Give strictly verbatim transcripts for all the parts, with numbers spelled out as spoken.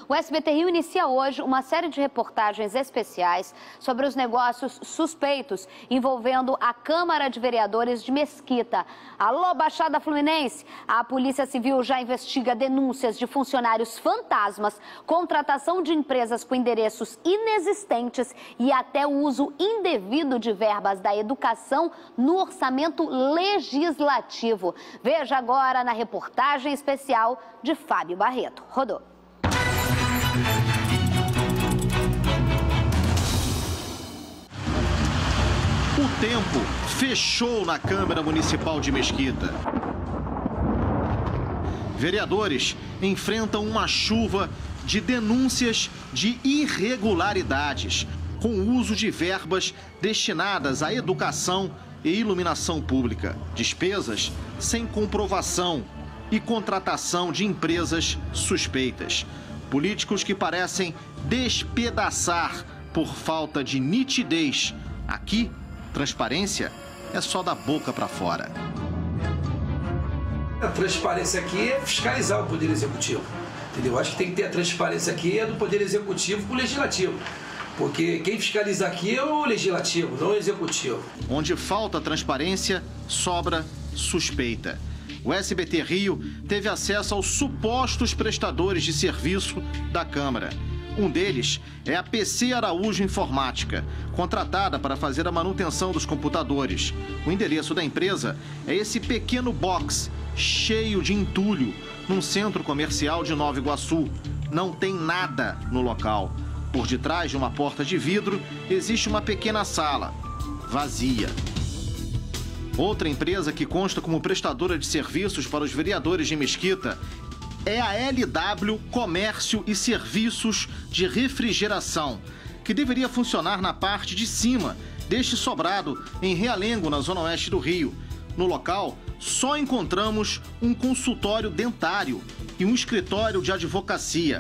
O S B T Rio inicia hoje uma série de reportagens especiais sobre os negócios suspeitos envolvendo a Câmara de Vereadores de Mesquita. Alô, Baixada Fluminense! A Polícia Civil já investiga denúncias de funcionários fantasmas, contratação de empresas com endereços inexistentes e até o uso indevido de verbas da educação no orçamento legislativo. Veja agora na reportagem especial de Fábio Barreto. Rodou. O tempo fechou na Câmara Municipal de Mesquita. Vereadores enfrentam uma chuva de denúncias de irregularidades com o uso de verbas destinadas à educação e iluminação pública, despesas sem comprovação e contratação de empresas suspeitas. Políticos que parecem despedaçar por falta de nitidez. Aqui, transparência é só da boca para fora. A transparência aqui é fiscalizar o Poder Executivo, entendeu? Acho que tem que ter a transparência aqui é do Poder Executivo para o Legislativo. Porque quem fiscaliza aqui é o Legislativo, não o Executivo. Onde falta transparência, sobra suspeita. O S B T Rio teve acesso aos supostos prestadores de serviço da Câmara. Um deles é a P C Araújo Informática, contratada para fazer a manutenção dos computadores. O endereço da empresa é esse pequeno box cheio de entulho num centro comercial de Nova Iguaçu. Não tem nada no local. Por detrás de uma porta de vidro existe uma pequena sala, vazia. Outra empresa que consta como prestadora de serviços para os vereadores de Mesquita é a L W Comércio e Serviços de Refrigeração, que deveria funcionar na parte de cima deste sobrado em Realengo, na zona oeste do Rio. No local, só encontramos um consultório dentário e um escritório de advocacia.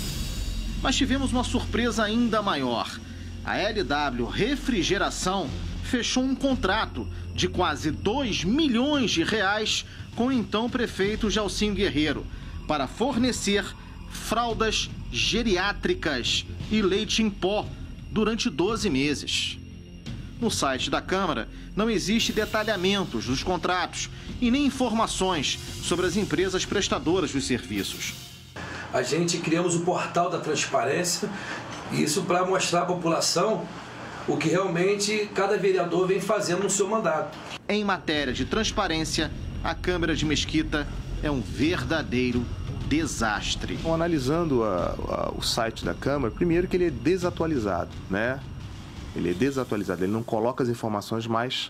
Mas tivemos uma surpresa ainda maior. A L W Refrigeração fechou um contrato de quase dois milhões de reais com o então prefeito Gelsinho Guerreiro para fornecer fraldas geriátricas e leite em pó durante doze meses. No site da Câmara não existe detalhamentos dos contratos e nem informações sobre as empresas prestadoras dos serviços. A gente criamos o portal da transparência, isso para mostrar à população o que realmente cada vereador vem fazendo no seu mandato. Em matéria de transparência, a Câmara de Mesquita é um verdadeiro desastre. Então, analisando a, a, o site da Câmara, primeiro que ele é desatualizado, né? Ele é desatualizado, ele não coloca as informações mais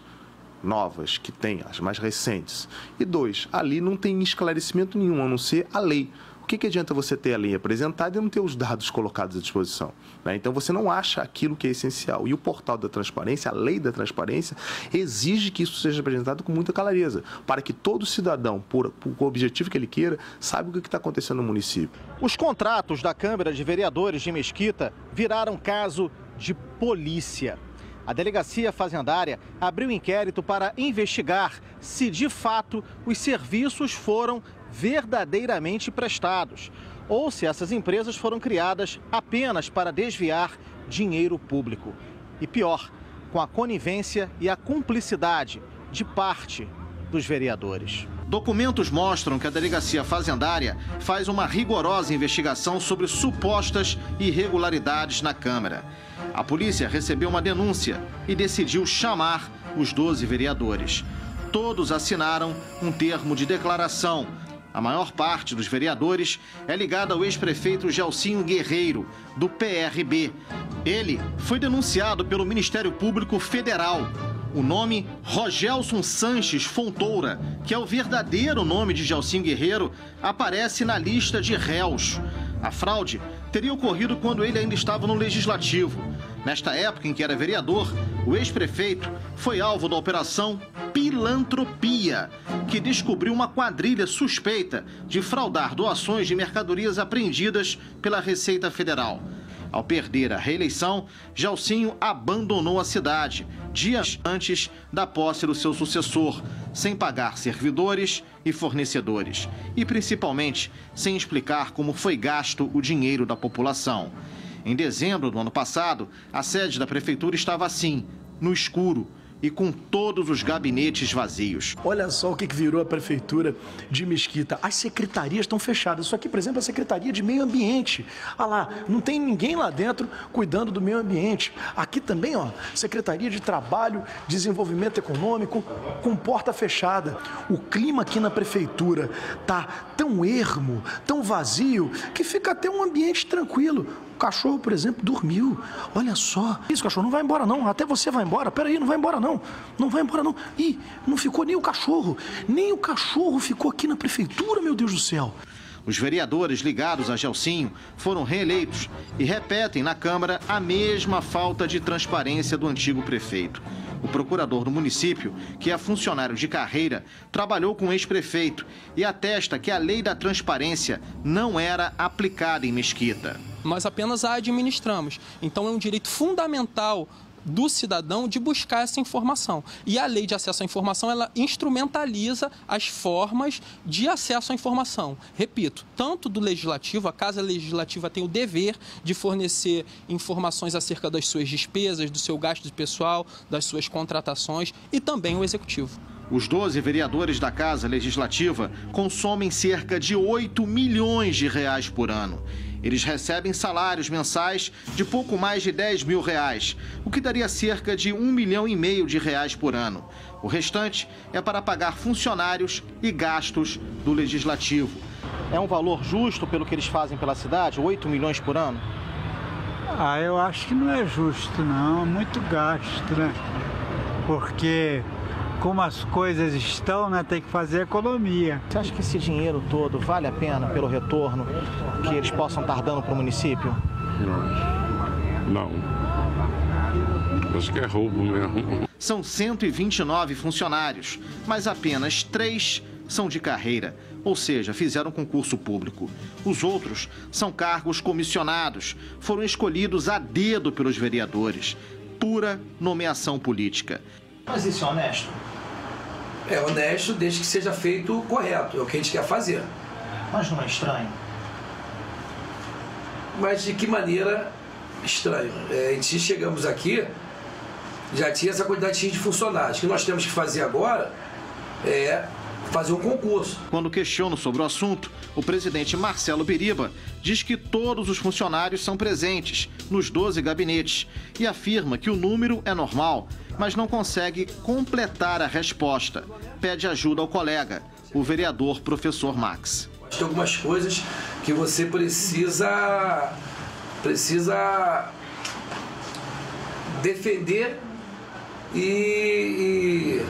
novas que tem, as mais recentes. E dois, ali não tem esclarecimento nenhum, a não ser a lei. O que, que adianta você ter a lei apresentada e não ter os dados colocados à disposição? Né? Então você não acha aquilo que é essencial. E o portal da transparência, a lei da transparência, exige que isso seja apresentado com muita clareza, para que todo cidadão, por, por o objetivo que ele queira, saiba o que está acontecendo no município. Os contratos da Câmara de Vereadores de Mesquita viraram caso de polícia. A Delegacia Fazendária abriu inquérito para investigar se, de fato, os serviços foram verdadeiramente prestados ou se essas empresas foram criadas apenas para desviar dinheiro público. E pior, com a conivência e a cumplicidade de parte dos vereadores. Documentos mostram que a Delegacia Fazendária faz uma rigorosa investigação sobre supostas irregularidades na Câmara. A polícia recebeu uma denúncia e decidiu chamar os doze vereadores. Todos assinaram um termo de declaração. A maior parte dos vereadores é ligada ao ex-prefeito Gelsinho Guerreiro, do P R B. Ele foi denunciado pelo Ministério Público Federal. O nome Rogelson Sanches Fontoura, que é o verdadeiro nome de Gelsinho Guerreiro, aparece na lista de réus. A fraude teria ocorrido quando ele ainda estava no Legislativo. Nesta época em que era vereador, o ex-prefeito foi alvo da Operação Pilantropia, que descobriu uma quadrilha suspeita de fraudar doações de mercadorias apreendidas pela Receita Federal. Ao perder a reeleição, Gelsinho abandonou a cidade, dias antes da posse do seu sucessor, sem pagar servidores e fornecedores e, principalmente, sem explicar como foi gasto o dinheiro da população. Em dezembro do ano passado, a sede da prefeitura estava assim, no escuro, e com todos os gabinetes vazios. Olha só o que virou a prefeitura de Mesquita. As secretarias estão fechadas. Isso aqui, por exemplo, é a Secretaria de Meio Ambiente. Ah lá, não tem ninguém lá dentro cuidando do meio ambiente. Aqui também, ó, Secretaria de Trabalho, Desenvolvimento Econômico, com porta fechada. O clima aqui na prefeitura tá tão ermo, tão vazio, que fica até um ambiente tranquilo. O cachorro, por exemplo, dormiu. Olha só. Isso, cachorro, não vai embora não. Até você vai embora. Peraí, não vai embora não. Não vai embora não. Ih, não ficou nem o cachorro. Nem o cachorro ficou aqui na prefeitura, meu Deus do céu. Os vereadores ligados a Gelsinho foram reeleitos e repetem na Câmara a mesma falta de transparência do antigo prefeito. O procurador do município, que é funcionário de carreira, trabalhou com o ex-prefeito e atesta que a lei da transparência não era aplicada em Mesquita. Nós apenas a administramos. Então é um direito fundamental do cidadão de buscar essa informação. E a lei de acesso à informação, ela instrumentaliza as formas de acesso à informação. Repito, tanto do Legislativo, a Casa Legislativa tem o dever de fornecer informações acerca das suas despesas, do seu gasto pessoal, das suas contratações, e também o Executivo. Os doze vereadores da Casa Legislativa consomem cerca de oito milhões de reais por ano. Eles recebem salários mensais de pouco mais de dez mil reais, o que daria cerca de um milhão e meio de reais por ano. O restante é para pagar funcionários e gastos do Legislativo. É um valor justo pelo que eles fazem pela cidade, oito milhões por ano? Ah, eu acho que não é justo, não. É muito gasto, né? Porque como as coisas estão, né, tem que fazer economia. Você acha que esse dinheiro todo vale a pena pelo retorno que eles possam estar dando para o município? Não. Não. Acho que é roubo mesmo. São cento e vinte e nove funcionários, mas apenas três são de carreira, ou seja, fizeram concurso público. Os outros são cargos comissionados, foram escolhidos a dedo pelos vereadores. Pura nomeação política. Mas isso é honesto? É honesto desde que seja feito correto, é o que a gente quer fazer. Mas não é estranho? Mas de que maneira estranho? É, a gente chegamos aqui, já tinha essa quantidade de funcionários. O que nós temos que fazer agora é fazer um concurso. Quando questiono sobre o assunto, o presidente Marcelo Biriba diz que todos os funcionários são presentes nos doze gabinetes e afirma que o número é normal, mas não consegue completar a resposta. Pede ajuda ao colega, o vereador professor Max. Tem algumas coisas que você precisa, precisa defender e... e...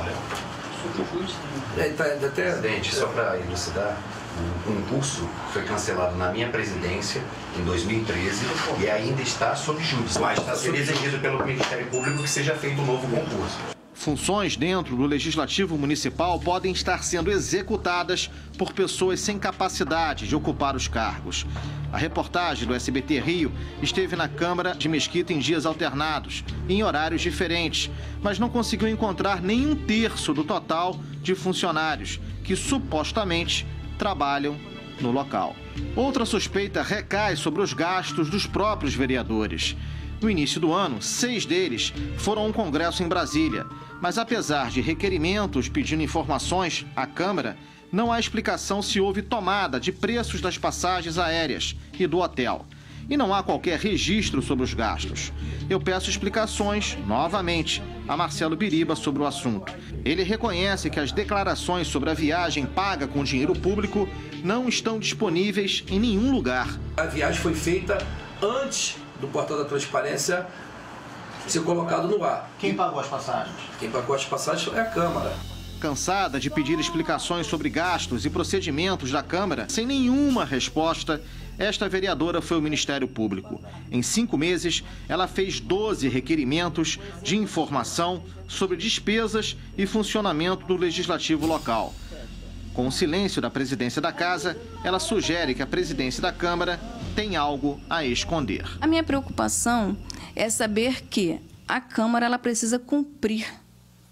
É, tá, até... Presidente, só para elucidar, o concurso foi cancelado na minha presidência em dois mil e treze e ainda está sob júdice, mas está sendo exigido pelo Ministério Público que seja feito um novo concurso. Funções dentro do Legislativo Municipal podem estar sendo executadas por pessoas sem capacidade de ocupar os cargos. A reportagem do S B T Rio esteve na Câmara de Mesquita em dias alternados, em horários diferentes, mas não conseguiu encontrar nem um terço do total de funcionários que supostamente trabalham no local. Outra suspeita recai sobre os gastos dos próprios vereadores. No início do ano, seis deles foram a um congresso em Brasília, mas apesar de requerimentos pedindo informações à Câmara, não há explicação se houve tomada de preços das passagens aéreas e do hotel. E não há qualquer registro sobre os gastos. Eu peço explicações, novamente, a Marcelo Biriba sobre o assunto. Ele reconhece que as declarações sobre a viagem paga com dinheiro público não estão disponíveis em nenhum lugar. A viagem foi feita antes do portal da transparência ser colocado no ar. Quem pagou as passagens? Quem pagou as passagens é a Câmara. Cansada de pedir explicações sobre gastos e procedimentos da Câmara, sem nenhuma resposta, esta vereadora foi ao Ministério Público. Em cinco meses, ela fez doze requerimentos de informação sobre despesas e funcionamento do Legislativo local. Com o silêncio da presidência da Casa, ela sugere que a presidência da Câmara tem algo a esconder. A minha preocupação é saber que a Câmara ela precisa cumprir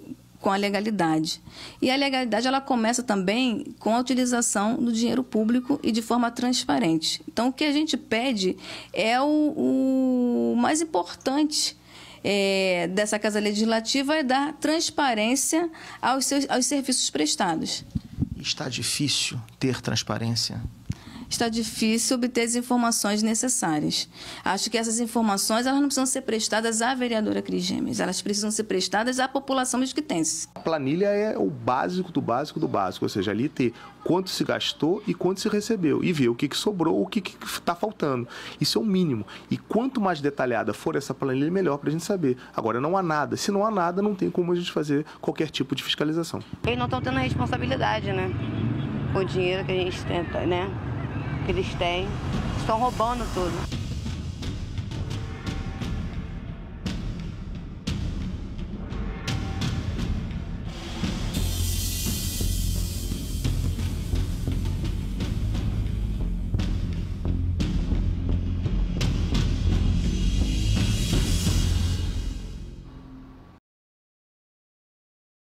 com a legalidade. E a legalidade ela começa também com a utilização do dinheiro público e de forma transparente. Então, o que a gente pede é o, o mais importante é, dessa Casa Legislativa é dar transparência aos, seus, aos serviços prestados. Está difícil ter transparência? Está difícil obter as informações necessárias. Acho que essas informações elas não precisam ser prestadas à vereadora Cris Gêmeos, elas precisam ser prestadas à população mesquitense. A planilha é o básico do básico do básico, ou seja, ali ter quanto se gastou e quanto se recebeu, e ver o que, que sobrou, o que está faltando. Isso é o mínimo. E quanto mais detalhada for essa planilha, melhor para a gente saber. Agora, não há nada. Se não há nada, não tem como a gente fazer qualquer tipo de fiscalização. Eles não estão tendo a responsabilidade, né? Com o dinheiro que a gente tenta, né? Que eles têm, estão roubando tudo.